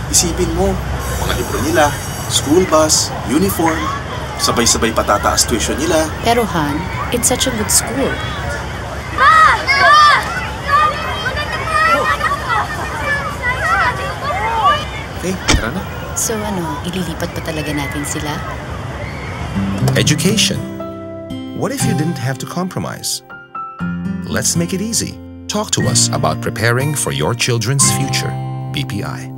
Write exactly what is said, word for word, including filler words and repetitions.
Isipin mo, mga libro nila, school bus, uniform, sabay-sabay patataas tuition nila. Pero Han, it's such a good school. Ma! Ma! Okay, tara na. So ano, ililipat pa talaga natin sila? Education. What if you didn't have to compromise? Let's make it easy. Talk to us about preparing for your children's future. B P I.